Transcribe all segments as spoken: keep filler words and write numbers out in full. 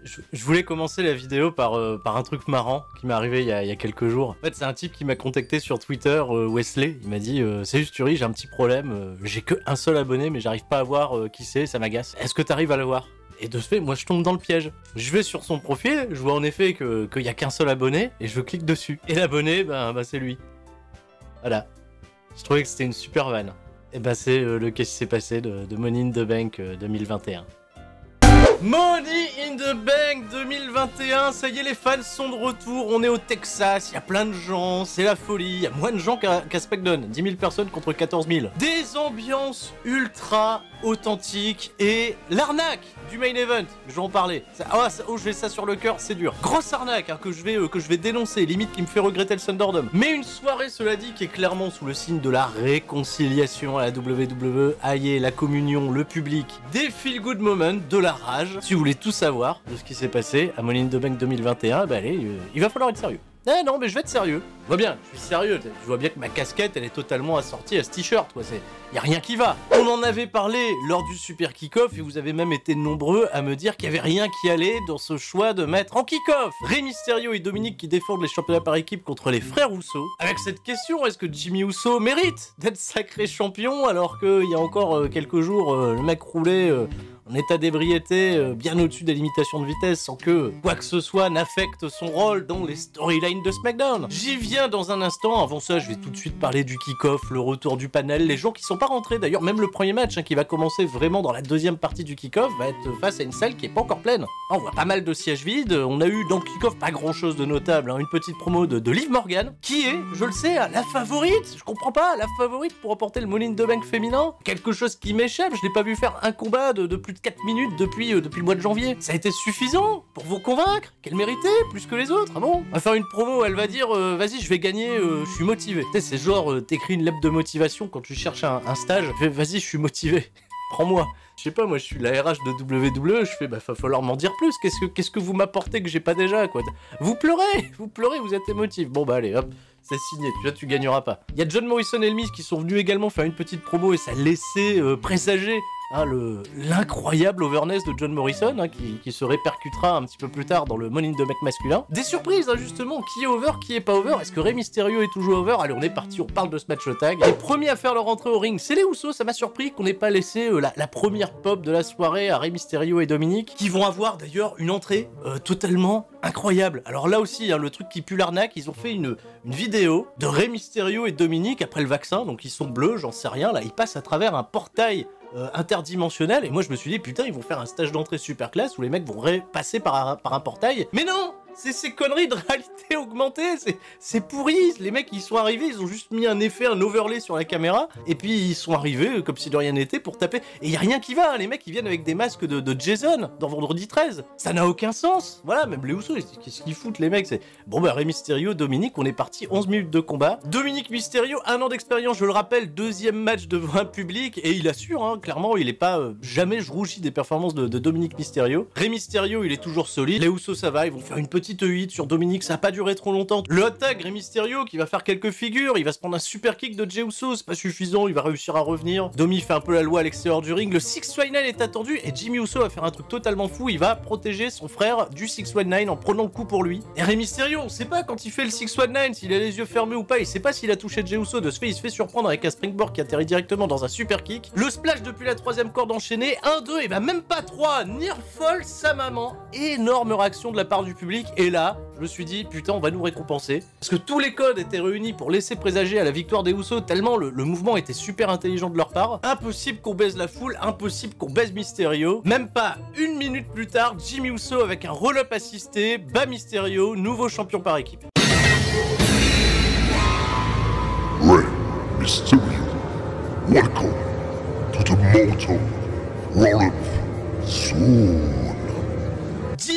Je, je voulais commencer la vidéo par, euh, par un truc marrant qui m'est arrivé il y, a, il y a quelques jours. En fait, c'est un type qui m'a contacté sur Twitter, euh, Wesley. Il m'a dit euh, « Salut Sturi, j'ai un petit problème. Euh, j'ai que un seul abonné, mais j'arrive pas à voir euh, qui c'est, ça m'agace. Est-ce que t'arrives à le voir ?» Et de ce fait, moi je tombe dans le piège. Je vais sur son profil, je vois en effet que qu'il y a qu'un seul abonné, et je clique dessus. Et l'abonné, ben, ben c'est lui. Voilà. Je trouvais que c'était une super vanne. Et ben c'est euh, le qu'est-ce qui s'est passé de, de Money in the Bank euh, deux mille vingt et un. Money in the Bank deux mille vingt et un, ça y est, les fans sont de retour, on est au Texas, il y a plein de gens, c'est la folie, il y a moins de gens qu'à qu'à SmackDown, dix mille personnes contre quatorze mille. Des ambiances ultra authentiques et l'arnaque du main event, je vais en parler. Ça, oh, ça, oh, je vais ça sur le cœur, c'est dur. Grosse arnaque hein, que, je vais, euh, que je vais dénoncer, limite qui me fait regretter le Thunderdome. Mais une soirée, cela dit, qui est clairement sous le signe de la réconciliation à la W W E, aïe, la communion, le public, des feel-good moments, de la rage. Si vous voulez tout savoir de ce qui s'est passé à Money in the Bank deux mille vingt et un, bah allez, euh, il va falloir être sérieux. Eh non, mais je vais être sérieux. Je vois bien, je suis sérieux. Je vois bien que ma casquette, elle est totalement assortie à ce t-shirt, quoi. C'est, y a rien qui va. On en avait parlé lors du Super Kick-Off et vous avez même été nombreux à me dire qu'il y avait rien qui allait dans ce choix de mettre en kick-off Rey Mysterio et Dominique qui défendent les championnats par équipe contre les frères Uso. Avec cette question, est-ce que Jimmy Uso mérite d'être sacré champion alors qu'il y a encore euh, quelques jours, euh, le mec roulait euh, en état d'ébriété, euh, bien au-dessus des limitations de vitesse, sans que quoi que ce soit n'affecte son rôle dans les storylines de SmackDown. J'y viens dans un instant. Avant ça, je vais tout de suite parler du kick-off, le retour du panel, les gens qui sont pas rentrés. D'ailleurs, même le premier match hein, qui va commencer vraiment dans la deuxième partie du kick-off va être face à une salle qui est pas encore pleine. On voit pas mal de sièges vides. On a eu dans le kick-off pas grand-chose de notable. Hein, une petite promo de, de Liv Morgan, qui est, je le sais, la favorite. Je comprends pas, la favorite pour remporter le Money in the Bank féminin. Quelque chose qui m'échappe. Je l'ai pas vu faire un combat de, de plus de quatre minutes depuis, euh, depuis le mois de janvier. Ça a été suffisant pour vous convaincre qu'elle méritait plus que les autres. Ah bon? On va faire une promo, elle va dire euh, vas-y, je vais gagner, euh, je suis motivé. Tu sais, c'est genre, euh, t'écris une lettre de motivation quand tu cherches un, un stage. Vas-y, je suis motivé. Prends-moi. Je sais pas, moi je suis la R H de W W E, je fais bah va falloir m'en dire plus. Qu'est-ce que qu'est-ce que vous m'apportez que j'ai pas déjà, quoi? Vous pleurez, vous pleurez, vous êtes émotif. Bon bah allez, hop. C'est signé, tu vois, tu gagneras pas. Il y a John Morrison et Elmis qui sont venus également faire une petite promo et ça laissait euh, présager hein, le l'incroyable overness de John Morrison hein, qui, qui se répercutera un petit peu plus tard dans le Money in the Bank masculin. Des surprises hein, justement, qui est over, qui est pas over. Est-ce que Rey Mysterio est toujours over? Allez, on est parti, on parle de ce match tag. Les premiers à faire leur entrée au ring, c'est les Usos. Ça m'a surpris qu'on n'ait pas laissé euh, la, la première pop de la soirée à Rey Mysterio et Dominique, qui vont avoir d'ailleurs une entrée euh, totalement incroyable. Alors là aussi, hein, le truc qui pue l'arnaque, ils ont fait une, une vidéo de Rey Mysterio et Dominique après le vaccin, donc ils sont bleus, j'en sais rien, là ils passent à travers un portail euh, interdimensionnel, et moi je me suis dit putain ils vont faire un stage d'entrée super classe où les mecs vont passer par un, par un portail, mais non! C'est ces conneries de réalité augmentée, c'est pourri, les mecs ils sont arrivés, ils ont juste mis un effet, un overlay sur la caméra, et puis ils sont arrivés comme si de rien n'était pour taper, et y a rien qui va, hein, les mecs ils viennent avec des masques de, de Jason dans Vendredi treize, ça n'a aucun sens, voilà, même les Usos, qu'est-ce qu'ils foutent les mecs, c'est... Bon bah Rey Mysterio, Dominique, on est parti, onze minutes de combat, Dominique Mysterio, un an d'expérience, je le rappelle, deuxième match devant un public, et il assure, hein, clairement, il est pas, euh, jamais je rougis des performances de, de Dominique Mysterio, Rey Mysterio il est toujours solide, les Usos ça va, ils vont faire une petite petite E huit sur Dominique, ça a pas duré trop longtemps. Le hot tag, Rey Mysterio qui va faire quelques figures, il va se prendre un super kick de Jey Uso, c'est pas suffisant, il va réussir à revenir. Domi fait un peu la loi à l'extérieur du ring, le six un neuf est attendu et Jimmy Uso va faire un truc totalement fou, il va protéger son frère du six un neuf en prenant le coup pour lui. Et Rey Mysterio, on sait pas quand il fait le six un neuf s'il a les yeux fermés ou pas, il sait pas s'il a touché Jey Uso, de ce fait il se fait surprendre avec un springboard qui atterrit directement dans un super kick. Le splash depuis la troisième corde enchaînée, un, deux, et bah même pas trois, Nearfall sa maman. Énorme réaction de la part du public, et là, je me suis dit, putain, on va nous récompenser. Parce que tous les codes étaient réunis pour laisser présager à la victoire des Usos, tellement le, le mouvement était super intelligent de leur part. Impossible qu'on baise la foule, impossible qu'on baise Mysterio. Même pas une minute plus tard, Jimmy Uso avec un roll-up assisté, bat Mysterio, nouveau champion par équipe. Rey Mysterio, welcome to the Mortal Roll-up soon. dix mille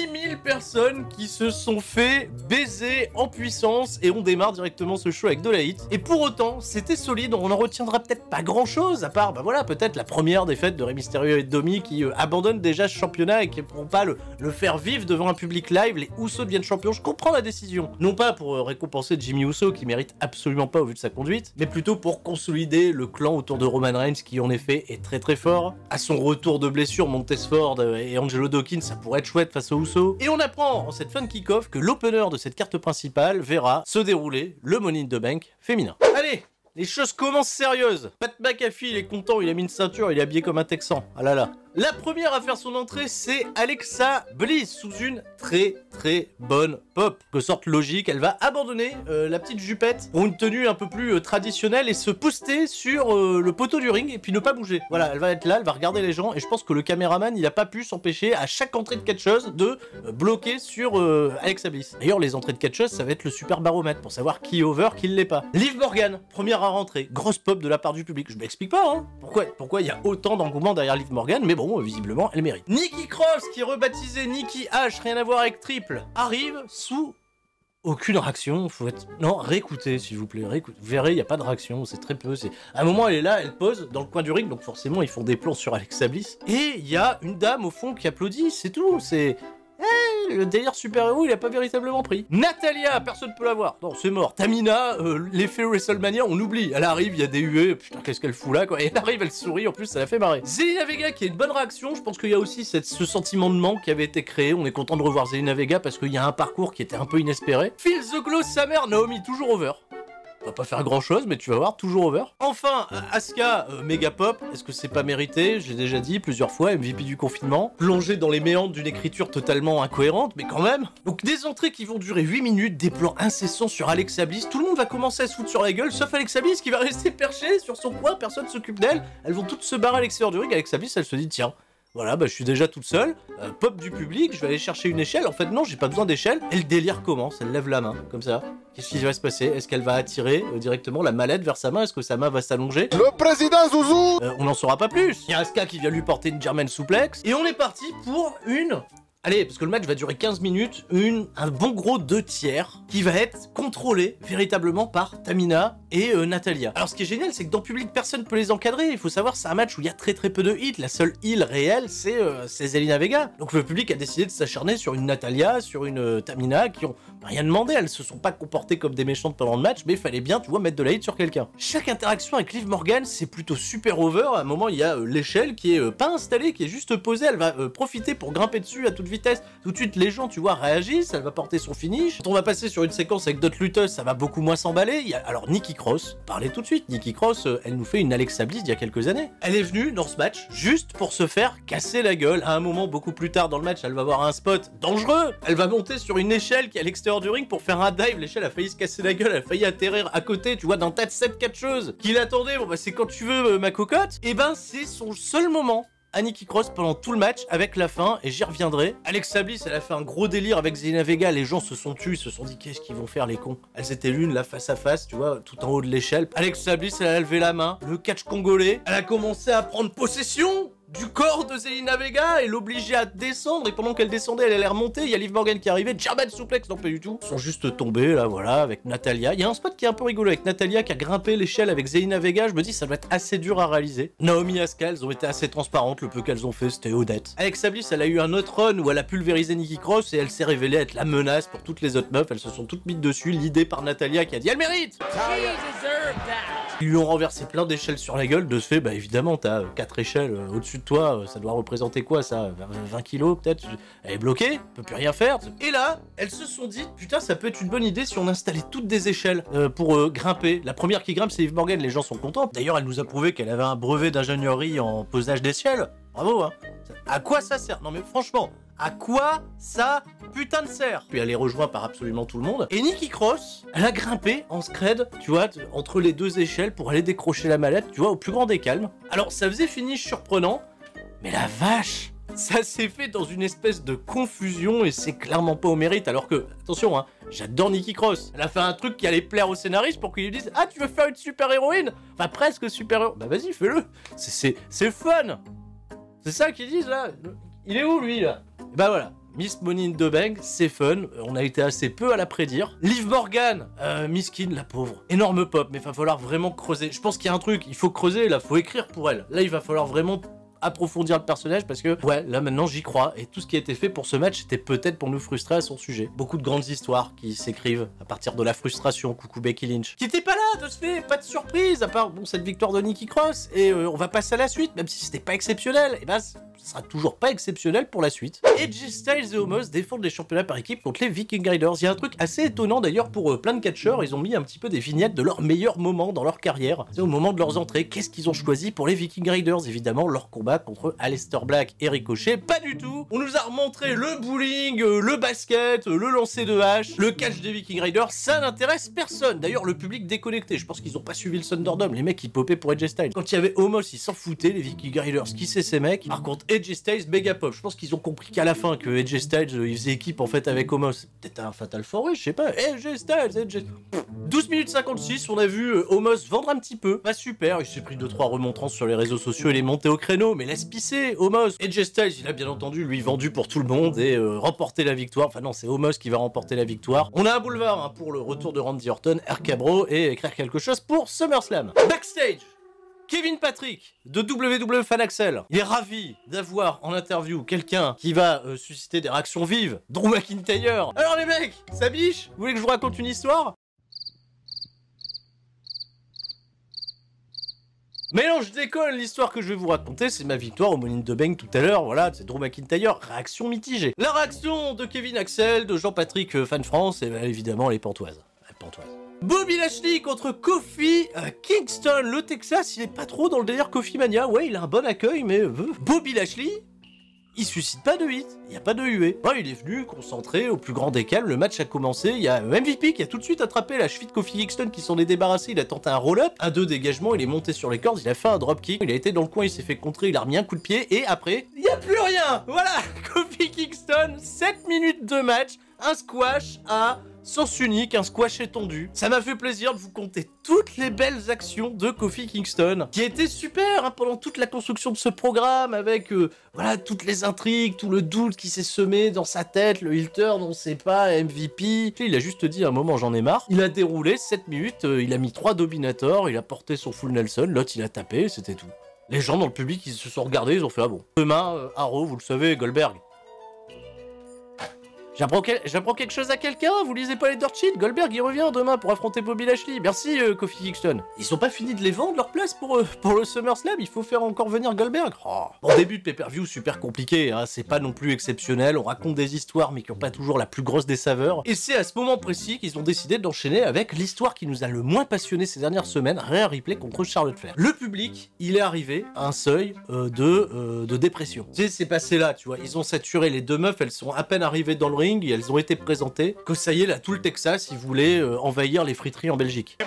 personnes qui se sont fait baiser en puissance et on démarre directement ce show avec de la hit. Et pour autant, c'était solide, on en retiendra peut-être pas grand chose, à part, bah voilà, peut-être la première défaite de Rey Mysterio et de Domi qui euh, abandonnent déjà ce championnat et qui ne pourront pas le, le faire vivre devant un public live. Les Usos deviennent champions, je comprends la décision. Non pas pour euh, récompenser Jimmy Uso qui mérite absolument pas au vu de sa conduite, mais plutôt pour consolider le clan autour de Roman Reigns qui en effet est très très fort. À son retour de blessure, Montez Ford et Angelo Dawkins, ça pourrait être chouette face aux Usos. Et on apprend en cette fin de kick-off que l'opener de cette carte principale verra se dérouler le Money in the Bank féminin. Allez, les choses commencent sérieuses. Pat McAfee, il est content, il a mis une ceinture, il est habillé comme un Texan. Ah là là. La première à faire son entrée, c'est Alexa Bliss, sous une très très bonne pop. Que sorte logique, elle va abandonner euh, la petite jupette pour une tenue un peu plus euh, traditionnelle et se poster sur euh, le poteau du ring et puis ne pas bouger. Voilà, elle va être là, elle va regarder les gens et je pense que le caméraman, il a pas pu s'empêcher à chaque entrée de catcheuse de euh, bloquer sur euh, Alexa Bliss. D'ailleurs, les entrées de catcheuse, ça va être le super baromètre pour savoir qui est over, qui l'est pas. Liv Morgan, première à rentrer, grosse pop de la part du public. Je m'explique pas, hein. Pourquoi, pourquoi il y a autant d'engouement derrière Liv Morgan, mais bon, visiblement, elle mérite. Nikki Cross, qui est rebaptisée Nikki H, rien à voir avec Triple, arrive sous aucune réaction. Faut être... Non, réécoutez, s'il vous plaît, réécoutez. Vous verrez, il n'y a pas de réaction, c'est très peu. C'est... À un moment, elle est là, elle pose dans le coin du ring, donc forcément, ils font des plans sur Alexa Bliss. Et il y a une dame, au fond, qui applaudit, c'est tout, c'est... Eh, le délire super-héros, il a pas véritablement pris. Natalia, personne peut la voir. Non, c'est mort. Tamina, euh, l'effet WrestleMania, on oublie. Elle arrive, il y a des huées, putain, qu'est-ce qu'elle fout là, quoi. Et elle arrive, elle sourit, en plus, ça la fait marrer. Zelina Vega, qui a une bonne réaction, je pense qu'il y a aussi cette, ce sentiment de manque qui avait été créé. On est content de revoir Zelina Vega parce qu'il y a un parcours qui était un peu inespéré. Phil the Glow, sa mère, Naomi, toujours over. On va pas faire grand chose, mais tu vas voir, toujours over. Enfin, Asuka, euh, méga pop, est-ce que c'est pas mérité? Je l'ai déjà dit plusieurs fois, M V P du confinement. Plongé dans les méandres d'une écriture totalement incohérente, mais quand même. Donc des entrées qui vont durer huit minutes, des plans incessants sur Alexa Bliss, tout le monde va commencer à se foutre sur la gueule, sauf Alexa Bliss qui va rester perchée sur son coin, personne s'occupe d'elle. Elles vont toutes se barrer à l'extérieur du ring, Alexa Bliss, elle se dit, tiens, voilà, bah je suis déjà toute seule, euh, pop du public, je vais aller chercher une échelle. En fait non, j'ai pas besoin d'échelle. Et le délire commence, elle lève la main, comme ça. Qu'est-ce qui va se passer? Est-ce qu'elle va attirer euh, directement la mallette vers sa main? Est-ce que sa main va s'allonger? Le président Zouzou euh, On n'en saura pas plus. Il y a Asuka qui vient lui porter une German suplex. Et on est parti pour une... Allez, parce que le match va durer quinze minutes, une, un bon gros deux tiers qui va être contrôlé véritablement par Tamina et euh, Natalia. Alors ce qui est génial, c'est que dans le public, personne ne peut les encadrer. Il faut savoir, c'est un match où il y a très très peu de hits. La seule heal réelle, c'est euh, Zelina Vega. Donc le public a décidé de s'acharner sur une Natalia, sur une euh, Tamina qui ont rien demandé. Elles se sont pas comportées comme des méchantes pendant le match, mais il fallait bien, tu vois, mettre de la hit sur quelqu'un. Chaque interaction avec Liv Morgan, c'est plutôt super over. À un moment, il y a euh, l'échelle qui est euh, pas installée, qui est juste posée. Elle va euh, profiter pour grimper dessus à toute vitesse. Tout de suite, les gens, tu vois, réagissent, elle va porter son finish. Quand on va passer sur une séquence avec d'autres lutteuses, ça va beaucoup moins s'emballer. Il y a... Alors, Nikki Cross, parlez tout de suite. Nikki Cross, euh, elle nous fait une Alexa Bliss il y a quelques années. Elle est venue dans ce match juste pour se faire casser la gueule. À un moment, beaucoup plus tard dans le match, elle va avoir un spot dangereux. Elle va monter sur une échelle qui est à l'extérieur du ring pour faire un dive. L'échelle a failli se casser la gueule, elle a failli atterrir à côté, tu vois, d'un tas de sept catcheuses qui l'attendaient. Bon, bah, c'est quand tu veux, euh, ma cocotte. Et ben, c'est son seul moment à Nikki Cross pendant tout le match avec la fin, et j'y reviendrai. Alexa Bliss, elle a fait un gros délire avec Zelina Vega, les gens se sont tus, se sont dit qu'est-ce qu'ils vont faire les cons. Elles étaient l'une là face à face, tu vois, tout en haut de l'échelle. Alexa Bliss, elle a levé la main, le catch congolais, elle a commencé à prendre possession du corps de Zelina Vega et l'obliger à descendre, et pendant qu'elle descendait, elle allait remonter, il y a Liv Morgan qui arrivait, German suplex, non pas du tout. Ils sont juste tombés là, voilà, avec Natalia. Il y a un spot qui est un peu rigolo avec Natalia qui a grimpé l'échelle avec Zelina Vega, je me dis ça doit être assez dur à réaliser. Naomi et Asuka, elles ont été assez transparentes, le peu qu'elles ont fait c'était honnête. Alexa Bliss, elle a eu un autre run où elle a pulvérisé Nikki Cross et elle s'est révélée être la menace pour toutes les autres meufs, elles se sont toutes mises dessus, l'idée par Natalia qui a dit elle mérite. Ils lui ont renversé plein d'échelles sur la gueule, de ce fait, bah évidemment, t'as quatre échelles euh, au-dessus de toi, euh, ça doit représenter quoi ça, vingt kilos peut-être? Elle est bloquée, elle peut plus rien faire. Et là, elles se sont dit, putain, ça peut être une bonne idée si on installait toutes des échelles euh, pour euh, grimper. La première qui grimpe, c'est Liv Morgan, les gens sont contents. D'ailleurs, elle nous a prouvé qu'elle avait un brevet d'ingénierie en posage d'échelles. Bravo, hein. À quoi ça sert? Non mais franchement, à quoi ça putain de sert? Puis elle est rejointe par absolument tout le monde. Et Nikki Cross, elle a grimpé en scred, tu vois, entre les deux échelles pour aller décrocher la mallette, tu vois, au plus grand des calmes. Alors ça faisait finish surprenant, mais la vache, ça s'est fait dans une espèce de confusion et c'est clairement pas au mérite. Alors que, attention, hein, j'adore Nikki Cross. Elle a fait un truc qui allait plaire au scénariste pour qu'il lui dise « Ah, tu veux faire une super-héroïne ?» Enfin, presque super-héroïne. Bah vas-y, fais-le. C'est fun. C'est ça qu'ils disent là. Il est où lui là? Et bah voilà. Miss Money in the Bank, c'est fun, on a été assez peu à la prédire. Liv Morgan, euh, Miskin, la pauvre. Énorme pop, mais il va falloir vraiment creuser. Je pense qu'il y a un truc, il faut creuser, là, faut écrire pour elle. Là, il va falloir vraiment approfondir le personnage parce que, ouais, là maintenant j'y crois. Et tout ce qui a été fait pour ce match, c'était peut-être pour nous frustrer à son sujet. Beaucoup de grandes histoires qui s'écrivent à partir de la frustration. Coucou Becky Lynch. Qui était pas là de ce fait, pas de surprise, à part, bon, cette victoire de Nikki Cross. Et euh, on va passer à la suite, même si c'était pas exceptionnel. Et bah, ce sera toujours pas exceptionnel pour la suite. A J Styles et Omos défendent les championnats par équipe contre les Viking Raiders. Il y a un truc assez étonnant d'ailleurs pour euh, plein de catcheurs. Ils ont mis un petit peu des vignettes de leurs meilleurs moments dans leur carrière. C'est au moment de leurs entrées. Qu'est-ce qu'ils ont choisi pour les Viking Raiders? Évidemment, leur combat contre Aleister Black et Ricochet. Pas du tout. On nous a remontré le bowling, euh, le basket, euh, le lancer de hache, le catch des Viking Raiders. Ça n'intéresse personne. D'ailleurs, le public déconnecté. Je pense qu'ils ont pas suivi le Thunderdome. Les mecs, ils popaient pour A J Styles. Quand il y avait Omos, ils s'en foutaient. Les Viking Raiders, qui c'est ces mecs? Par contre, A J Styles, méga pop. Je pense qu'ils ont compris qu'à la fin, que A J Styles, euh, il faisait équipe en fait avec Omos. Peut-être un Fatal four-way, je sais pas. A J Styles, A J... douze minutes cinquante-six, on a vu euh, Omos vendre un petit peu. Pas super, il s'est pris deux trois remontrances sur les réseaux sociaux, il est monté au créneau, mais laisse pisser, Omos. A J Styles, il a bien entendu, lui, vendu pour tout le monde et euh, remporté la victoire. Enfin non, c'est Omos qui va remporter la victoire. On a un boulevard hein, pour le retour de Randy Orton, R K Bro, et écrire quelque chose pour SummerSlam. Backstage, Kevin Patrick de W W E Fan Axel, il est ravi d'avoir en interview quelqu'un qui va euh, susciter des réactions vives. Drew McIntyre. Alors les mecs, ça biche? Vous voulez que je vous raconte une histoire? Mais non, je déconne, l'histoire que je vais vous raconter, c'est ma victoire au Money in the Bank tout à l'heure, voilà, c'est Drew McIntyre, réaction mitigée. La réaction de Kevin Axel, de Jean-Patrick euh, Fan France, et bah, évidemment les pantoises. Les pantoises. Bobby Lashley contre Kofi euh, Kingston. Le Texas, il est pas trop dans le délire Kofi Mania. Ouais, il a un bon accueil, mais euh, Bobby Lashley, il suscite pas de hit. Il n'y a pas de U E. Ouais, il est venu concentré au plus grand des calmes. Le match a commencé. Il y a M V P qui a tout de suite attrapé la cheville de Kofi Kingston qui s'en est débarrassé. Il a tenté un roll-up, un deux dégagement. Il est monté sur les cordes. Il a fait un dropkick. Il a été dans le coin. Il s'est fait contrer. Il a remis un coup de pied. Et après, il n'y a plus rien. Voilà, Kofi Kingston, sept minutes de match. Un squash à sens unique, un squash étendu. Ça m'a fait plaisir de vous conter toutes les belles actions de Kofi Kingston, qui était super hein, pendant toute la construction de ce programme, avec euh, voilà toutes les intrigues, tout le doute qui s'est semé dans sa tête, le heel turn, on sait pas, M V P. Il a juste dit à un moment j'en ai marre. Il a déroulé sept minutes, euh, il a mis trois dominators, il a porté son full Nelson, l'autre il a tapé, c'était tout. Les gens dans le public ils se sont regardés, ils ont fait ah bon. Demain, euh, Arrow, vous le savez, Goldberg. J'apprends quel... quelque chose à quelqu'un, vous lisez pas les dirt sheets? Goldberg il revient demain pour affronter Bobby Lashley. Merci euh, Kofi Kingston. Ils sont pas finis de les vendre leur place pour, euh, pour le SummerSlam, il faut faire encore venir Goldberg. Oh. Bon, début de pay-per-view super compliqué, hein. C'est pas non plus exceptionnel, on raconte des histoires mais qui ont pas toujours la plus grosse des saveurs. Et c'est à ce moment précis qu'ils ont décidé d'enchaîner avec l'histoire qui nous a le moins passionné ces dernières semaines, Rhea Ripley contre Charlotte Flair. Le public, il est arrivé à un seuil euh, de, euh, de dépression. Tu sais, c'est passé là, tu vois, ils ont saturé les deux meufs, elles sont à peine arrivées dans le ring, et elles ont été présentées, que ça y est, là, tout le Texas, ils voulaient euh, envahir les friteries en Belgique.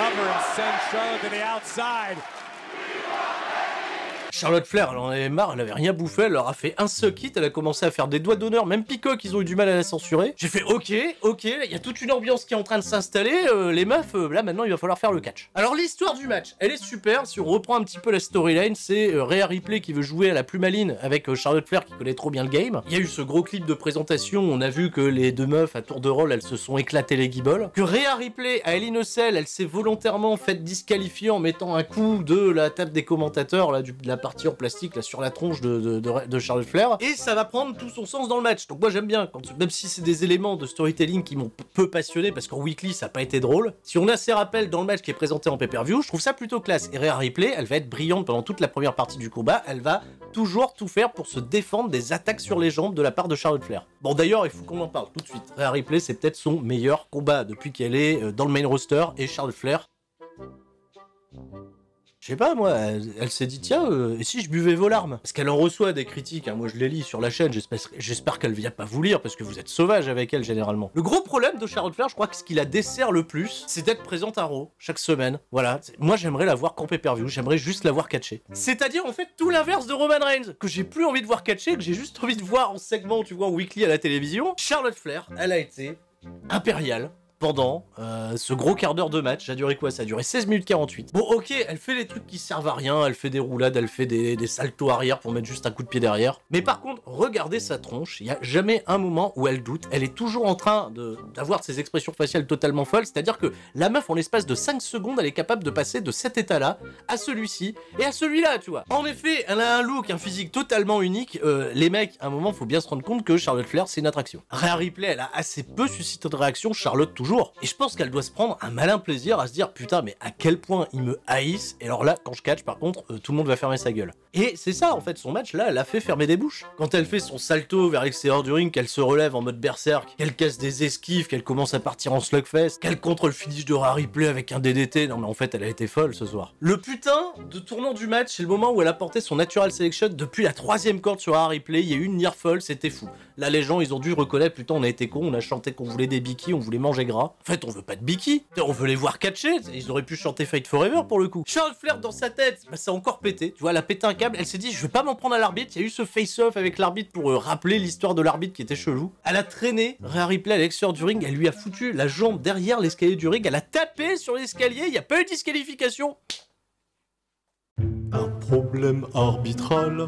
Charlotte Flair, elle en avait marre, elle avait rien bouffé, elle leur a fait un suck it, elle a commencé à faire des doigts d'honneur, même Peacock, ils ont eu du mal à la censurer. J'ai fait ok, ok, il y a toute une ambiance qui est en train de s'installer, euh, les meufs, euh, là maintenant il va falloir faire le catch. Alors l'histoire du match, elle est super, si on reprend un petit peu la storyline, c'est euh, Rhea Ripley qui veut jouer à la plus maline avec euh, Charlotte Flair qui connaît trop bien le game. Il y a eu ce gros clip de présentation, on a vu que les deux meufs à tour de rôle, elles se sont éclatées les guibolles. Que Rhea Ripley, à Hell in a Cell, elle s'est volontairement faite disqualifier en mettant un coup de la table des commentateurs, là, du, de la partie en plastique, là, sur la tronche de, de, de, de Charlotte Flair, et ça va prendre tout son sens dans le match. Donc moi j'aime bien, quand, même si c'est des éléments de storytelling qui m'ont peu passionné, parce qu'en weekly ça n'a pas été drôle, si on a ces rappels dans le match qui est présenté en pay-per-view, je trouve ça plutôt classe. Et Rhea Ripley, elle va être brillante pendant toute la première partie du combat, elle va toujours tout faire pour se défendre des attaques sur les jambes de la part de Charlotte Flair. Bon d'ailleurs, il faut qu'on en parle tout de suite. Rhea Ripley, c'est peut-être son meilleur combat depuis qu'elle est dans le main roster, et Charlotte Flair... Je sais pas, moi, elle, elle s'est dit, tiens, euh, et si je buvais vos larmes? Parce qu'elle en reçoit des critiques, hein, moi je les lis sur la chaîne, j'espère qu'elle vient pas vous lire, parce que vous êtes sauvage avec elle, généralement. Le gros problème de Charlotte Flair, je crois que ce qui la dessert le plus, c'est d'être présente à Raw, chaque semaine, voilà. Moi, j'aimerais la voir qu'en pay-per-view, j'aimerais juste la voir catcher. C'est-à-dire, en fait, tout l'inverse de Roman Reigns, que j'ai plus envie de voir catcher, que j'ai juste envie de voir en segment, tu vois, en weekly à la télévision. Charlotte Flair, elle a été impériale. pendant euh, ce gros quart d'heure de match. Ça a duré quoi? Ça a duré seize minutes quarante-huit. Bon, ok, elle fait les trucs qui servent à rien, elle fait des roulades, elle fait des, des saltos arrière pour mettre juste un coup de pied derrière. Mais par contre, regardez sa tronche, il n'y a jamais un moment où elle doute, elle est toujours en train d'avoir ses expressions faciales totalement folles, c'est-à-dire que la meuf, en l'espace de cinq secondes, elle est capable de passer de cet état-là à celui-ci et à celui-là, tu vois. En effet, elle a un look, un physique totalement unique. Euh, les mecs, à un moment, faut bien se rendre compte que Charlotte Flair, c'est une attraction. Rhea Ripley, elle a assez peu suscité de réaction, Charlotte toujours. Et je pense qu'elle doit se prendre un malin plaisir à se dire, putain, mais à quel point ils me haïssent. Et alors là, quand je catch, par contre, euh, tout le monde va fermer sa gueule. Et c'est ça, en fait, son match, là, elle a fait fermer des bouches. Quand elle fait son salto vers l'extérieur du ring, qu'elle se relève en mode berserk, qu'elle casse des esquives, qu'elle commence à partir en slugfest, qu'elle contre le finish de Rhea Ripley avec un D D T. Non, mais en fait, elle a été folle ce soir. Le putain de tournant du match, c'est le moment où elle a porté son natural selection depuis la troisième corde sur Rhea Ripley. Il y a eu une near fall, c'était fou. Là, les gens, ils ont dû reconnaître, putain, on a été cons, on a chanté qu'on voulait des bikis, on voulait manger gras. En fait, on veut pas de bikis, on veut les voir catcher. Ils auraient pu chanter Fight Forever pour le coup. Charlotte Flair, dans sa tête, bah, ça a encore pété. Tu vois, elle a pété un câble, elle s'est dit, je vais pas m'en prendre à l'arbitre. Il y a eu ce face-off avec l'arbitre pour euh, rappeler l'histoire de l'arbitre qui était chelou. Elle a traîné Rhea Ripley à l'extérieur du ring, elle lui a foutu la jambe derrière l'escalier du ring, elle a tapé sur l'escalier, il n'y a pas eu de disqualification. Un problème arbitral,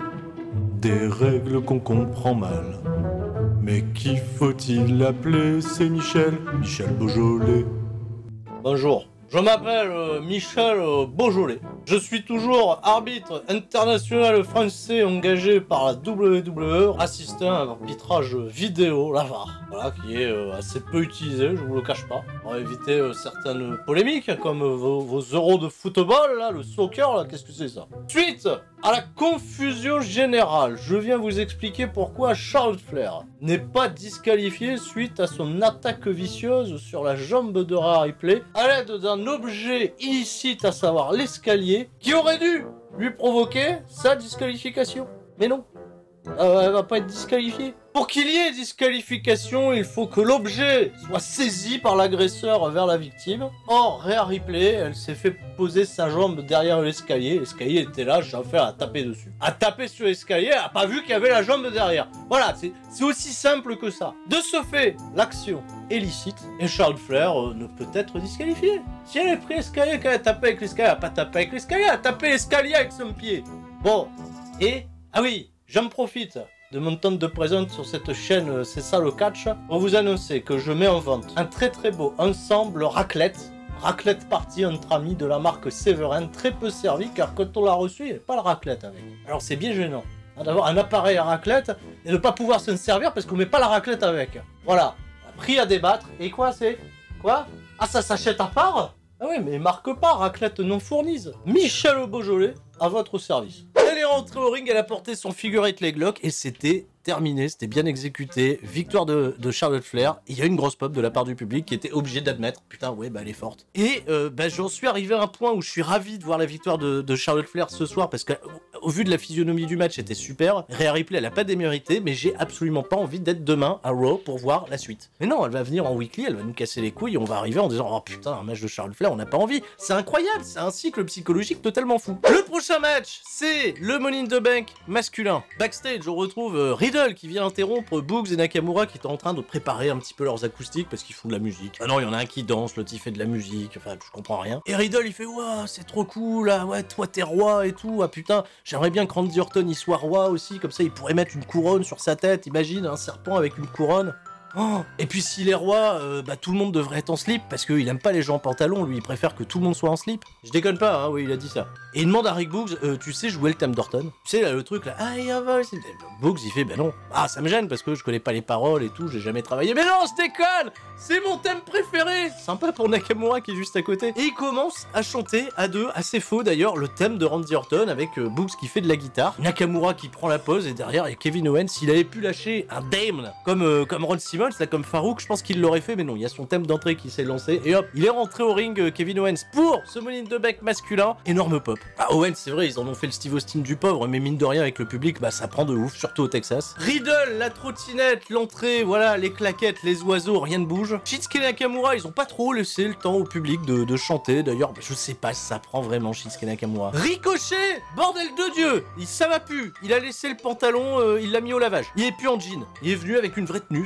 des règles qu'on comprend mal. Mais qui faut-il appeler? C'est Michel, Michel Beaujolais. Bonjour, je m'appelle euh, Michel euh, Beaujolais. Je suis toujours arbitre international français engagé par la W W E, assistant à l'arbitrage vidéo, la V A R. Voilà, qui est euh, assez peu utilisé, je vous le cache pas. Pour éviter euh, certaines polémiques, comme euh, vos, vos euros de football, là, le soccer, là, qu'est-ce que c'est ça? Suite à la confusion générale, je viens vous expliquer pourquoi Charlotte Flair n'est pas disqualifiée suite à son attaque vicieuse sur la jambe de Rhea Ripley à l'aide d'un objet illicite, à savoir l'escalier, qui aurait dû lui provoquer sa disqualification. Mais non, euh, elle va pas être disqualifiée. Pour qu'il y ait disqualification, il faut que l'objet soit saisi par l'agresseur vers la victime. Or, Rhea Ripley, elle s'est fait poser sa jambe derrière l'escalier. L'escalier était là, j'ai affaire à taper dessus. À taper sur l'escalier, elle a pas vu qu'il y avait la jambe derrière. Voilà, c'est aussi simple que ça. De ce fait, l'action est licite et Charlotte Flair euh, ne peut être disqualifiée. Si elle a pris l'escalier, qu'elle a tapé avec l'escalier, elle a pas tapé avec l'escalier, elle a tapé l'escalier avec son pied. Bon, et... Ah oui, j'en profite de mon temps de présence sur cette chaîne, c'est ça le catch, pour vous annoncer que je mets en vente un très très beau ensemble raclette, raclette partie entre amis de la marque Severin, très peu servi car quand on l'a reçu, il n'y avait pas le raclette avec. Alors c'est bien gênant hein, d'avoir un appareil à raclette et de ne pas pouvoir s'en servir parce qu'on met pas la raclette avec. Voilà, prix à débattre, et quoi c'est? Quoi? Ah, ça s'achète à part? Ah oui, mais marque pas, raclette non fournie. Michel Beaujolais, à votre service. Elle est rentrée au ring, elle a porté son figure eight leg lock et c'était terminé, c'était bien exécuté. Victoire de, de Charlotte Flair. Il y a une grosse pop de la part du public qui était obligé d'admettre, putain ouais bah elle est forte. Et euh, bah, j'en suis arrivé à un point où je suis ravi de voir la victoire de, de Charlotte Flair ce soir parce qu'au vu de la physionomie du match, c'était super. Rhea Ripley, elle a pas démérité, mais j'ai absolument pas envie d'être demain à Raw pour voir la suite. Mais non, elle va venir en weekly, elle va nous casser les couilles et on va arriver en disant oh putain, un match de Charlotte Flair, on n'a pas envie. C'est incroyable, c'est un cycle psychologique totalement fou. Le prochain match, c'est le Money in the Bank masculin. Backstage, on retrouve euh, Riddle qui vient interrompre Boogs et Nakamura qui étaient en train de préparer un petit peu leurs acoustiques parce qu'ils font de la musique. Ah non, il y en a un qui danse, l'autre il fait de la musique, enfin je comprends rien. Et Riddle il fait ouah, c'est trop cool là, ouais, toi t'es roi et tout, ah putain, j'aimerais bien que Randy Orton il soit roi aussi, comme ça il pourrait mettre une couronne sur sa tête, imagine un serpent avec une couronne. Oh. Et puis s'il est roi, euh, bah tout le monde devrait être en slip parce qu'il aime pas les gens en pantalon, lui il préfère que tout le monde soit en slip. Je déconne pas, hein, oui il a dit ça. Et il demande à Rick Boogs, euh, tu sais jouer le thème d'Orton? Tu sais là le truc là, ah il y a un Boogs il fait, bah non, ah ça me gêne parce que je connais pas les paroles et tout, j'ai jamais travaillé. Mais non, je déconne, c'est mon thème préféré. Sympa pour Nakamura qui est juste à côté. Et il commence à chanter à deux, assez faux d'ailleurs, le thème de Randy Orton avec euh, Boogs qui fait de la guitare, Nakamura qui prend la pause et derrière il y a Kevin Owens. S'il avait pu lâcher un Damn comme, euh, comme Ron Simmons, là comme Farouk, je pense qu'il l'aurait fait, mais non, il y a son thème d'entrée qui s'est lancé, et hop, il est rentré au ring, euh, Kevin Owens, pour ce Money in the Bank masculin, énorme pop. Ah, Owens, c'est vrai, ils en ont fait le Steve Austin du pauvre, mais mine de rien, avec le public, bah ça prend de ouf, surtout au Texas. Riddle, la trottinette, l'entrée, voilà, les claquettes, les oiseaux, rien ne bouge. Shinsuke Nakamura, ils ont pas trop laissé le temps au public de, de chanter, d'ailleurs, bah, je sais pas si ça prend vraiment Shinsuke Nakamura. Ricochet, bordel de Dieu, il, ça va plus, il a laissé le pantalon, euh, il l'a mis au lavage. Il est plus en jean, il est venu avec une vraie tenue cette fois-ci,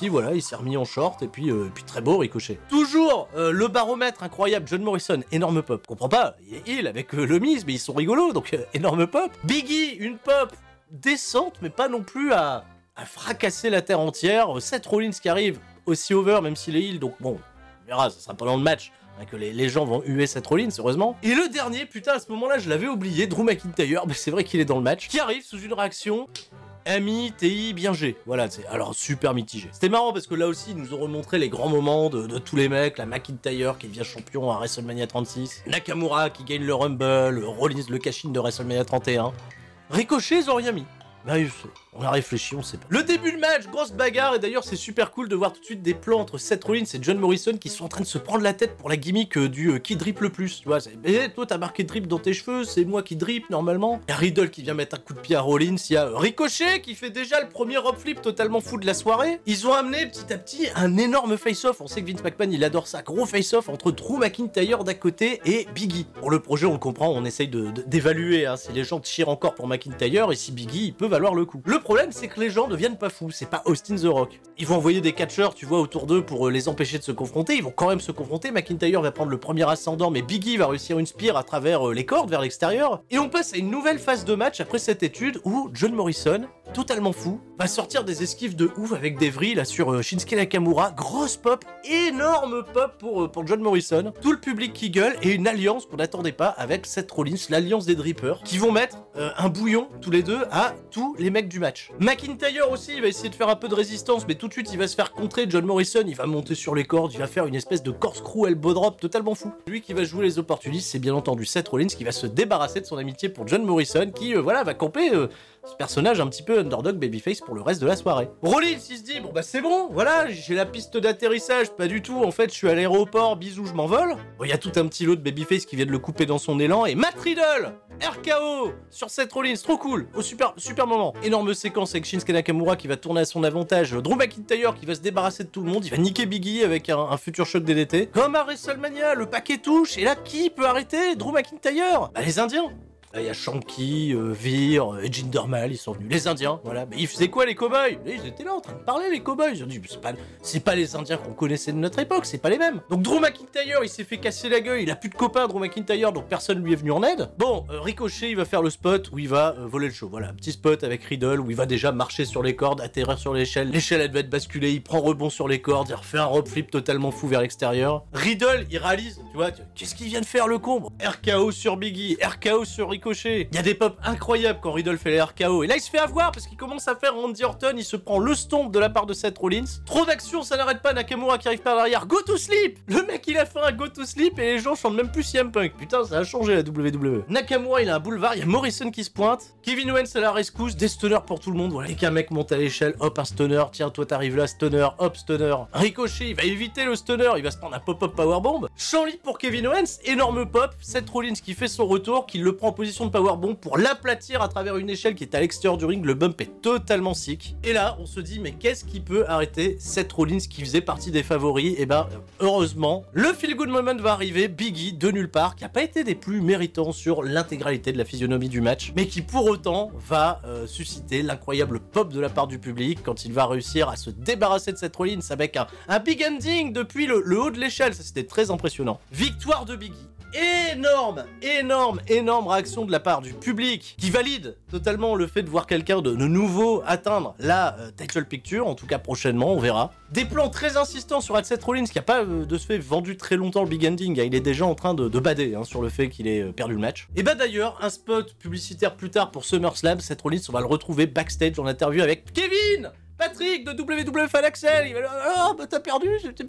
ici, voilà, il s'est remis en short, et puis, euh, puis très beau Ricochet. Toujours euh, le baromètre incroyable, John Morrison, énorme pop. Comprends pas, il est il avec euh, le Miz, mais ils sont rigolos, donc euh, énorme pop. Biggie, une pop décente, mais pas non plus à, à fracasser la terre entière. Seth Rollins qui arrive aussi over, même s'il est heal, donc bon, on verra, ça sera pendant le match. Que les, les gens vont huer Seth Rollins, heureusement. Et le dernier, putain, à ce moment-là, je l'avais oublié, Drew McIntyre, mais c'est vrai qu'il est dans le match, qui arrive sous une réaction Ami, T I, bien G. Voilà, c'est alors super mitigé. C'était marrant parce que là aussi, ils nous ont remontré les grands moments de, de tous les mecs, la McIntyre qui devient champion à WrestleMania trente-six, Nakamura qui gagne le Rumble, Rollins le cash-in de WrestleMania trente et un. Ricochet, ils ont rien mis. Bah, on a réfléchi, on sait pas. Le début de match, grosse bagarre, et d'ailleurs c'est super cool de voir tout de suite des plans entre Seth Rollins et John Morrison qui sont en train de se prendre la tête pour la gimmick euh, du euh, qui drip le plus, tu vois. Eh, toi t'as marqué drip dans tes cheveux, c'est moi qui drip normalement. Il y a Riddle qui vient mettre un coup de pied à Rollins, il y a Ricochet qui fait déjà le premier rope flip totalement fou de la soirée. Ils ont amené petit à petit un énorme face-off, on sait que Vince McMahon il adore ça, gros face-off entre Drew McIntyre d'un côté et Biggie. Pour le projet on le comprend, on essaye d'évaluer de, de, hein, si les gens tirent encore pour McIntyre et si Biggie il peut valoir le coup. Le problème c'est que les gens ne viennent pas fous, c'est pas Austin The Rock. Ils vont envoyer des catcheurs, tu vois, autour d'eux pour les empêcher de se confronter, ils vont quand même se confronter, McIntyre va prendre le premier ascendant, mais Biggie va réussir une spear à travers les cordes vers l'extérieur, et on passe à une nouvelle phase de match après cette étude où John Morrison, totalement fou, va sortir des esquives de ouf avec des vrilles là sur Shinsuke Nakamura, grosse pop, énorme pop pour, pour John Morrison, tout le public qui gueule, et une alliance qu'on n'attendait pas avec Seth Rollins, l'alliance des drippers, qui vont mettre euh, un bouillon tous les deux à tous les mecs du match. McIntyre aussi, il va essayer de faire un peu de résistance, mais tout de suite il va se faire contrer. John Morrison, il va monter sur les cordes, il va faire une espèce de corkscrew elbow drop totalement fou. Lui qui va jouer les opportunistes, c'est bien entendu Seth Rollins qui va se débarrasser de son amitié pour John Morrison, qui euh, voilà va camper euh, ce personnage un petit peu underdog babyface pour le reste de la soirée. Rollins il se dit bon bah c'est bon, voilà j'ai la piste d'atterrissage, pas du tout, en fait je suis à l'aéroport, bisous je m'envole. Bon il y a tout un petit lot de babyface qui vient de le couper dans son élan, et Matt Riddle R K O sur Seth Rollins, trop cool, au super super moment. Énorme séquence avec Shinsuke Nakamura qui va tourner à son avantage, Drew McIntyre qui va se débarrasser de tout le monde, il va niquer Biggie avec un, un futur choc D D T. Comme à WrestleMania, le paquet touche, et là qui peut arrêter Drew McIntyre? Bah les Indiens. Là, il y a Shanky, euh, Veer, euh, et Jinder Mahal, ils sont venus. Les Indiens, voilà. Mais ils faisaient quoi, les cow-boys? Ils étaient là en train de parler, les cow-boys. Ils ont dit, c'est pas, c'est pas les Indiens qu'on connaissait de notre époque, c'est pas les mêmes. Donc Drew McIntyre, il s'est fait casser la gueule, il a plus de copains, Drew McIntyre, donc personne lui est venu en aide. Bon, euh, Ricochet, il va faire le spot où il va euh, voler le show. Voilà, un petit spot avec Riddle où il va déjà marcher sur les cordes, atterrir sur l'échelle. L'échelle, elle va être basculée, il prend rebond sur les cordes, il refait un rope flip totalement fou vers l'extérieur. Riddle, il réalise, tu vois, qu'est-ce qu'il vient de faire le con? R K O sur Biggie, R K O sur Ricochet. Il y a des incroyable quand Riddle fait les R K O, et là il se fait avoir parce qu'il commence à faire Randy Orton, il se prend le stomp de la part de Seth Rollins. Trop d'action, ça n'arrête pas, Nakamura qui arrive par derrière, go to sleep. Le mec il a fait un go to sleep et les gens chantent même plus C M Punk. Putain, ça a changé la W W E. Nakamura il a un boulevard, il y a Morrison qui se pointe, Kevin Owens à la rescousse, des stunners pour tout le monde. Voilà, dès qu'un mec monte à l'échelle, hop un stunner, tiens toi t'arrives là, stunner, hop stunner. Ricochet il va éviter le stunner, il va se prendre un pop-up powerbomb. Champ libre pour Kevin Owens, énorme pop, Seth Rollins qui fait son retour, qui le prend en position de powerbomb pour l'aplatir à travers une échelle qui est à l'extérieur du ring, le bump est totalement sick. Et là, on se dit, mais qu'est-ce qui peut arrêter Seth Rollins qui faisait partie des favoris? Et ben, heureusement, le feel good moment va arriver, Biggie de nulle part, qui a pas été des plus méritants sur l'intégralité de la physionomie du match, mais qui pour autant va euh, susciter l'incroyable pop de la part du public quand il va réussir à se débarrasser de Seth Rollins avec un, un big ending depuis le, le haut de l'échelle, ça c'était très impressionnant. Victoire de Biggie. Énorme, énorme, énorme réaction de la part du public qui valide totalement le fait de voir quelqu'un de, de nouveau atteindre la euh, title picture, en tout cas prochainement, on verra. Des plans très insistants sur Seth Rollins qui a pas euh, de ce fait vendu très longtemps le big ending, hein, il est déjà en train de, de bader hein, sur le fait qu'il ait euh, perdu le match. Et bah d'ailleurs, un spot publicitaire plus tard pour SummerSlam, Seth Rollins, on va le retrouver backstage en interview avec Kevin Patrick de W W F Axel, il va dire oh bah t'as perdu,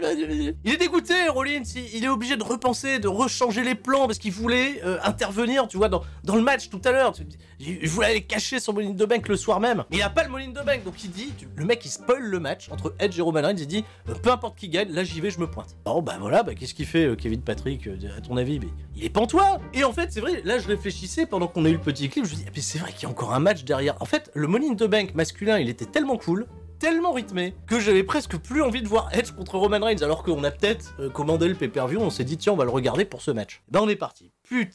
il est dégoûté Rollins, il est obligé de repenser, de rechanger les plans parce qu'il voulait euh, intervenir, tu vois, dans, dans le match tout à l'heure, il voulait aller cacher son Money in the Bank le soir même, mais il a pas le Money in the Bank, donc il dit, tu, le mec il spoil le match entre Edge et Roman Reigns, il dit euh, peu importe qui gagne, là j'y vais, je me pointe. Bon bah voilà, bah qu'est-ce qu'il fait euh, Kevin Patrick, euh, à ton avis, mais il est pantois. Et en fait c'est vrai, là je réfléchissais pendant qu'on a eu le petit clip, je me dis, ah, mais c'est vrai qu'il y a encore un match derrière. En fait le Money in the Bank masculin il était tellement cool, tellement rythmé que j'avais presque plus envie de voir Edge contre Roman Reigns, alors qu'on a peut-être euh, commandé le pay-per-view, on s'est dit tiens on va le regarder pour ce match. Ben on est parti. Putain,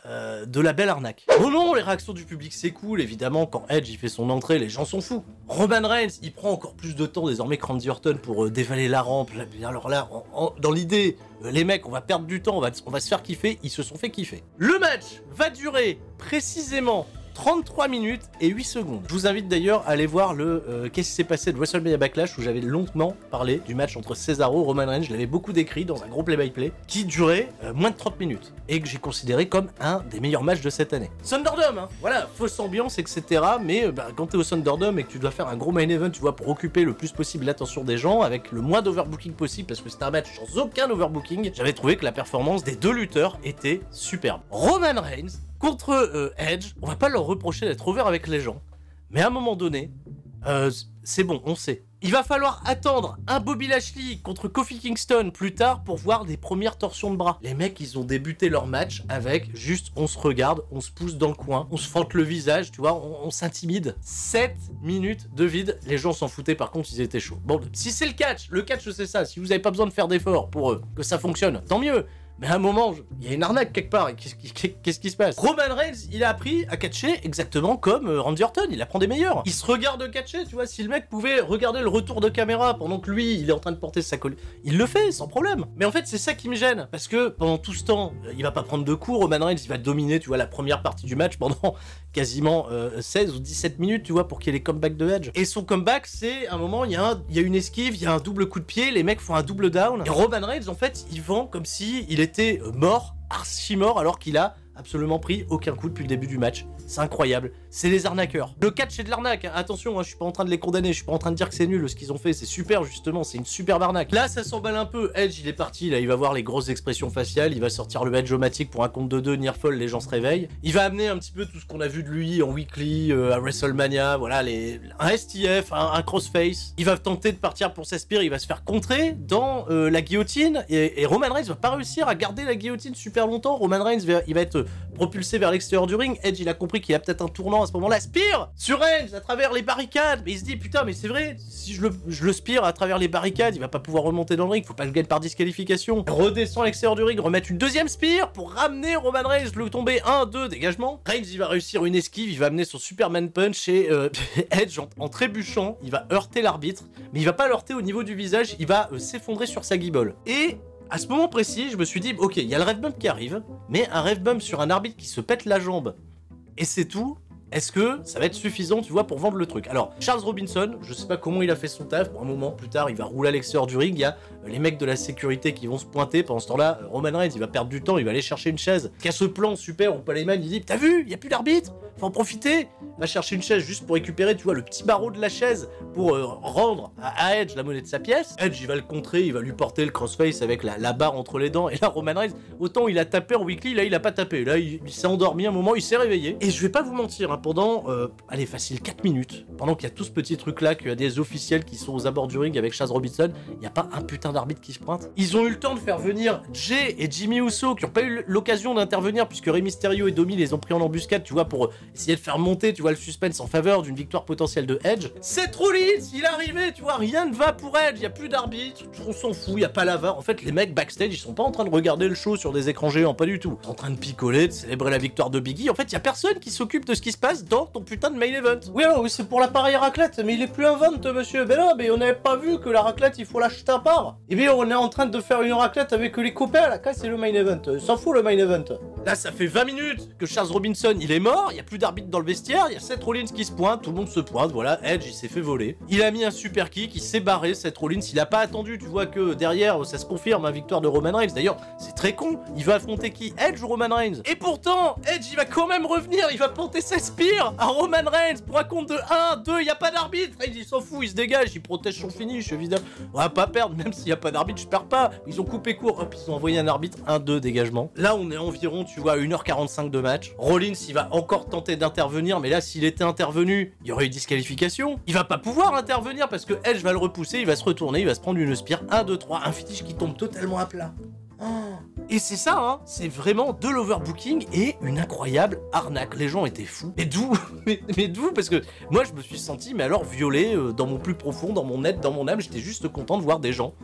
euh, de la belle arnaque. Oh non, les réactions du public c'est cool, évidemment, quand Edge il fait son entrée, les gens sont fous. Roman Reigns, il prend encore plus de temps désormais que Randy Orton pour euh, dévaler la rampe. Alors là, en, en, dans l'idée, euh, les mecs, on va perdre du temps, on va, on va se faire kiffer, ils se sont fait kiffer. Le match va durer précisément trente-trois minutes et huit secondes. Je vous invite d'ailleurs à aller voir le euh, qu'est-ce qui s'est passé de WrestleMania Backlash où j'avais longuement parlé du match entre Cesaro et Roman Reigns. Je l'avais beaucoup décrit dans un gros play-by-play qui durait euh, moins de trente minutes et que j'ai considéré comme un des meilleurs matchs de cette année. Thunderdome, hein, voilà, fausse ambiance, et cetera. Mais euh, bah, quand t'es au Thunderdome et que tu dois faire un gros main event, tu vois, pour occuper le plus possible l'attention des gens avec le moins d'overbooking possible parce que c'était un match sans aucun overbooking, j'avais trouvé que la performance des deux lutteurs était superbe. Roman Reigns contre euh, Edge, on va pas leur reprocher d'être over avec les gens, mais à un moment donné, euh, c'est bon, on sait. Il va falloir attendre un Bobby Lashley contre Kofi Kingston plus tard pour voir des premières torsions de bras. Les mecs, ils ont débuté leur match avec juste on se regarde, on se pousse dans le coin, on se frotte le visage, tu vois, on, on s'intimide. sept minutes de vide, les gens s'en foutaient, par contre, ils étaient chauds. Bon, si c'est le catch, le catch c'est ça, si vous avez pas besoin de faire d'efforts pour euh, que ça fonctionne, tant mieux. Mais à un moment, il y a une arnaque quelque part, et qu'est-ce qui, qu'est-ce qui se passe? Roman Reigns, il a appris à catcher exactement comme Randy Orton, il apprend des meilleurs. Il se regarde catcher, tu vois, si le mec pouvait regarder le retour de caméra pendant que lui, il est en train de porter sa colline, il le fait, sans problème. Mais en fait, c'est ça qui me gêne, parce que pendant tout ce temps, il va pas prendre de coups, Roman Reigns, il va dominer, tu vois, la première partie du match pendant quasiment euh, seize ou dix-sept minutes, tu vois, pour qu'il y ait les comebacks de Edge. Et son comeback, c'est un moment, il y, y a une esquive, il y a un double coup de pied, les mecs font un double down, et Roman Reigns, en fait, il vend comme si il était mort, archi mort, alors qu'il a absolument pris aucun coup depuis le début du match. C'est incroyable. C'est des arnaqueurs. Le catch, c'est de l'arnaque. Hein. Attention, hein, je suis pas en train de les condamner. Je suis pas en train de dire que c'est nul ce qu'ils ont fait. C'est super, justement. C'est une superbe arnaque. Là, ça s'emballe un peu. Edge, il est parti. Là, il va voir les grosses expressions faciales. Il va sortir le Edge-o-matic pour un compte de deux. Nearfall, les gens se réveillent. Il va amener un petit peu tout ce qu'on a vu de lui en weekly, euh, à WrestleMania. Voilà, les... un S T F, un, un crossface. Il va tenter de partir pour s'aspirer. Il va se faire contrer dans euh, la guillotine. Et, et Roman Reigns va pas réussir à garder la guillotine super longtemps. Roman Reigns, va, il va être propulsé vers l'extérieur du ring. Edge, il a compris qu'il a peut-être un tournant à ce moment-là. Spire sur Reigns à travers les barricades. Mais il se dit, putain, mais c'est vrai, si je le, je le spire à travers les barricades, il va pas pouvoir remonter dans le ring. Faut pas que je gagne par disqualification. Redescend à l'extérieur du ring, remettre une deuxième spire pour ramener Roman Reigns, le tomber un deux, dégagement. Reigns, il va réussir une esquive, il va amener son Superman Punch et euh, Edge, en, en trébuchant, il va heurter l'arbitre. Mais il va pas l'heurter au niveau du visage, il va euh, s'effondrer sur sa guibole. Et à ce moment précis, je me suis dit, ok, il y a le ref bump qui arrive, mais un ref bump sur un arbitre qui se pète la jambe, et c'est tout. Est-ce que ça va être suffisant, tu vois, pour vendre le truc? Alors, Charles Robinson, je sais pas comment il a fait son taf, pour un moment plus tard, il va rouler à l'extérieur du ring, il y a euh, les mecs de la sécurité qui vont se pointer, pendant ce temps-là, euh, Roman Reigns, il va perdre du temps, il va aller chercher une chaise, qui a ce plan super où Paul-Heyman, il dit, t'as vu, il y a plus d'arbitre, faut en profiter, il va chercher une chaise juste pour récupérer, tu vois, le petit barreau de la chaise, pour euh, rendre à, à Edge la monnaie de sa pièce. Edge, il va le contrer, il va lui porter le crossface avec la, la barre entre les dents, et là, Roman Reigns, autant il a tapé en weekly, là, il a pas tapé, là, il, il s'est endormi un moment, il s'est réveillé, et je vais pas vous mentir, hein, pendant... Euh, allez, facile, quatre minutes, pendant qu'il y a tout ce petit truc là, qu'il y a des officiels qui sont aux abords du ring avec Chaz Robinson, il n'y a pas un putain d'arbitre qui se pointe. Ils ont eu le temps de faire venir Jay et Jimmy Uso, qui n'ont pas eu l'occasion d'intervenir, puisque Rey Mysterio et Domi les ont pris en embuscade, tu vois, pour essayer de faire monter, tu vois, le suspense en faveur d'une victoire potentielle de Edge. Seth Rollins, il est arrivé, tu vois, rien ne va pour Edge, il n'y a plus d'arbitre, on s'en fout, il n'y a pas la V A R. En fait, les mecs backstage, ils sont pas en train de regarder le show sur des écrans géants, pas du tout. Ils sont en train de picoler, de célébrer la victoire de Biggie. En fait, il n'y a personne qui s'occupe de ce qui se passe dans ton putain de main event. Oui, alors, oui, c'est pour l'appareil raclette, mais il est plus un vente, monsieur. Ben non, mais on n'avait pas vu que la raclette, il faut l'acheter à part. Et bien, on est en train de faire une raclette avec les copains, là, c'est le main event. S'en fout, le main event. Là, ça fait vingt minutes que Charles Robinson, il est mort, il n'y a plus d'arbitre dans le vestiaire, il y a Seth Rollins qui se pointe, tout le monde se pointe, voilà, Edge, il s'est fait voler. Il a mis un super kick, il s'est barré, Seth Rollins, il a pas attendu, tu vois que derrière, ça se confirme, la victoire de Roman Reigns. D'ailleurs, c'est très con, il va affronter qui? Edge ou Roman Reigns? Et pourtant, Edge, il va quand même revenir, il va planter ses spires à Roman Reigns pour un compte de un, deux, il n'y a pas d'arbitre. Reigns, il s'en fout, il se dégage, il protège son finish, évidemment. On va pas perdre, même s'il n'y a pas d'arbitre, je perds pas. Ils ont coupé court, hop, ils ont envoyé un arbitre, un, deux, dégagement. Là, on est environ, tu vois, une heure quarante-cinq de match. Rollins, il va encore tenter d'intervenir, mais là, s'il était intervenu, il y aurait eu disqualification. Il va pas pouvoir intervenir parce que Edge va le repousser, il va se retourner, il va se prendre une spire, un, deux, trois, un finish qui tombe totalement à plat. Oh. Et c'est ça, hein, c'est vraiment de l'overbooking et une incroyable arnaque. Les gens étaient fous. Mais d'où mais, mais d'où Parce que moi, je me suis senti, mais alors, violé euh, dans mon plus profond, dans mon être, dans mon âme. J'étais juste content de voir des gens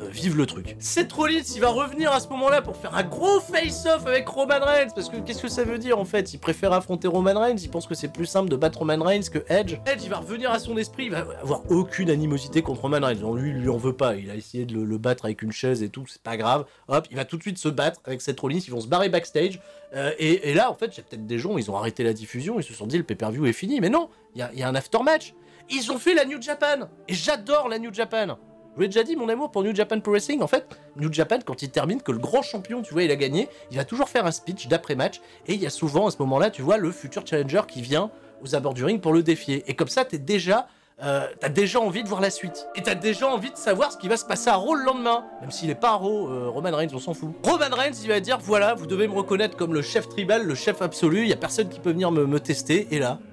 euh, vive le truc. Seth Rollins, il va revenir à ce moment-là pour faire un gros face-off avec Roman Reigns, parce que qu'est-ce que ça veut dire en fait? Il préfère affronter Roman Reigns, il pense que c'est plus simple de battre Roman Reigns que Edge. Edge, il va revenir à son esprit, il va avoir aucune animosité contre Roman Reigns. Non, lui, il lui en veut pas, il a essayé de le, le battre avec une chaise et tout, c'est pas grave. Hop, il va tout de suite se battre avec Seth Rollins, ils vont se barrer backstage. Euh, et, et là, en fait, il y a peut-être des gens, ils ont arrêté la diffusion, ils se sont dit le pay-per-view est fini. Mais non, il y a, y a un after-match. Ils ont fait la New Japan. Et j'adore la New Japan. Je vous l'ai déjà dit, mon amour pour New Japan Pro Wrestling. En fait, New Japan, quand il termine, que le grand champion, tu vois, il a gagné, il va toujours faire un speech d'après-match. Et il y a souvent, à ce moment-là, tu vois, le futur challenger qui vient aux abords du ring pour le défier. Et comme ça, t'es déjà... Euh, t'as déjà envie de voir la suite. Et t'as déjà envie de savoir ce qui va se passer à Raw le lendemain. Même s'il est pas à Raw, euh, Roman Reigns, on s'en fout. Roman Reigns, il va dire, voilà, vous devez me reconnaître comme le chef tribal, le chef absolu, il y a personne qui peut venir me, me tester. Et là...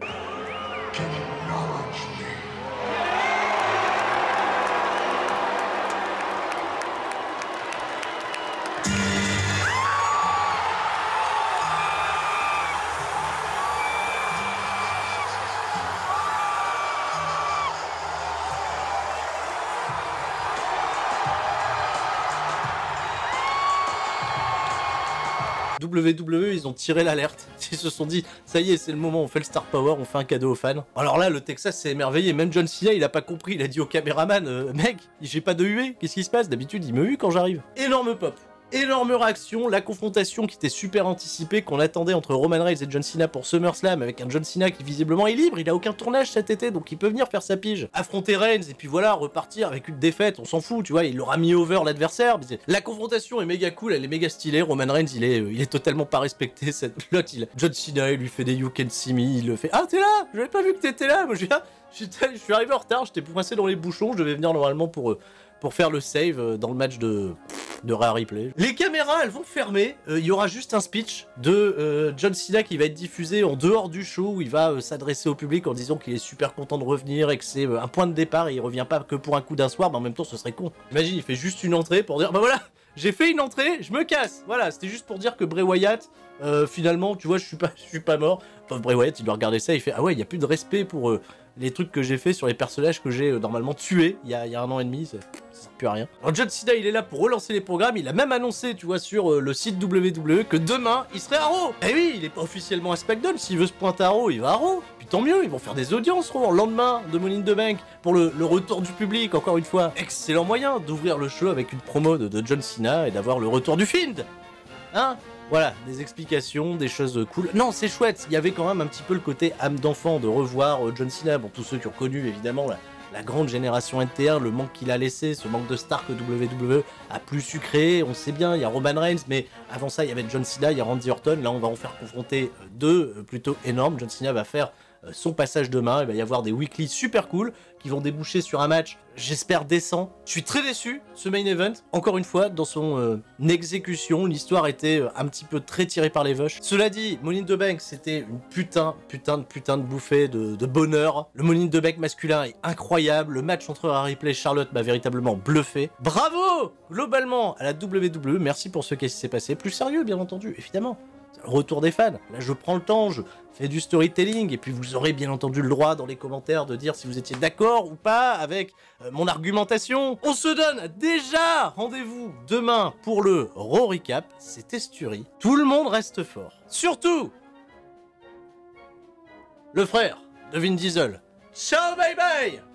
W W E, ils ont tiré l'alerte. Ils se sont dit, ça y est, c'est le moment, on fait le Star Power, on fait un cadeau aux fans. Alors là, le Texas s'est émerveillé. Même John Cena, il a pas compris. Il a dit au caméraman, euh, mec, j'ai pas de huée. Qu'est-ce qui se passe? D'habitude, il me hue quand j'arrive. Énorme pop. Énorme réaction, la confrontation qui était super anticipée, qu'on attendait entre Roman Reigns et John Cena pour SummerSlam, avec un John Cena qui visiblement est libre, il a aucun tournage cet été, donc il peut venir faire sa pige. Affronter Reigns, et puis voilà, repartir avec une défaite, on s'en fout, tu vois, il l'aura mis over l'adversaire. La confrontation est méga cool, elle est méga stylée, Roman Reigns, il est, euh, il est totalement pas respecté, cette l'autre, il... John Cena, il lui fait des you can see me, il le fait, ah t'es là, j'avais pas vu que t'étais là, moi je viens, je suis arrivé en retard, j'étais coincé dans les bouchons, je devais venir normalement pour... Euh, pour faire le save dans le match de, de Rhea Ripley. Les caméras, elles vont fermer. Il euh, y aura juste un speech de euh, John Cena qui va être diffusé en dehors du show, où il va euh, s'adresser au public en disant qu'il est super content de revenir et que c'est euh, un point de départ et il revient pas que pour un coup d'un soir, mais en même temps, ce serait con. Imagine, il fait juste une entrée pour dire, bah voilà, j'ai fait une entrée, je me casse. Voilà, c'était juste pour dire que Bray Wyatt, euh, finalement, tu vois, je suis pas, je suis pas mort. Enfin, Bray Wyatt, il doit regarder ça, il fait, ah ouais, il y a plus de respect pour euh, les trucs que j'ai fait sur les personnages que j'ai euh, normalement tués il y, a, il y a un an et demi. Ça sert plus à rien. Alors John Cena, il est là pour relancer les programmes. Il a même annoncé, tu vois, sur euh, le site W W E que demain, il serait à Raw. Eh oui, il est pas officiellement à SmackDown. S'il veut se pointer à Raw, il va à Raw. Puis tant mieux, ils vont faire des audiences Raw, le lendemain de Money in the Bank pour le, le retour du public, encore une fois. Excellent moyen d'ouvrir le show avec une promo de, de John Cena et d'avoir le retour du Fiend. Hein? Voilà, des explications, des choses cool. Non, c'est chouette, il y avait quand même un petit peu le côté âme d'enfant de revoir euh, John Cena. Bon, tous ceux qui ont connu, évidemment, la, la grande génération N T un, le manque qu'il a laissé, ce manque de star que W W E a plus su créer. On sait bien, il y a Roman Reigns, mais avant ça, il y avait John Cena, il y a Randy Orton. Là, on va en faire confronter deux euh, plutôt énormes. John Cena va faire euh, son passage demain. Il va y avoir des weekly super cool qui vont déboucher sur un match, j'espère, décent. Je suis très déçu, ce main event, encore une fois, dans son euh, exécution, l'histoire était euh, un petit peu très tirée par les vaches. Cela dit, Money in the Bank, c'était une putain, putain de putain de bouffée de, de bonheur. Le Money in the Bank masculin est incroyable, le match entre Rhea Ripley et Charlotte m'a véritablement bluffé. Bravo, globalement, à la W W E, merci pour ce qui s'est passé. Plus sérieux, bien entendu, évidemment. Retour des fans, là je prends le temps, je fais du storytelling, et puis vous aurez bien entendu le droit dans les commentaires de dire si vous étiez d'accord ou pas avec euh, mon argumentation. On se donne déjà rendez-vous demain pour le Raw Recap, c'est Estuary. Tout le monde reste fort. Surtout, le frère de Vin Diesel. Ciao, bye bye.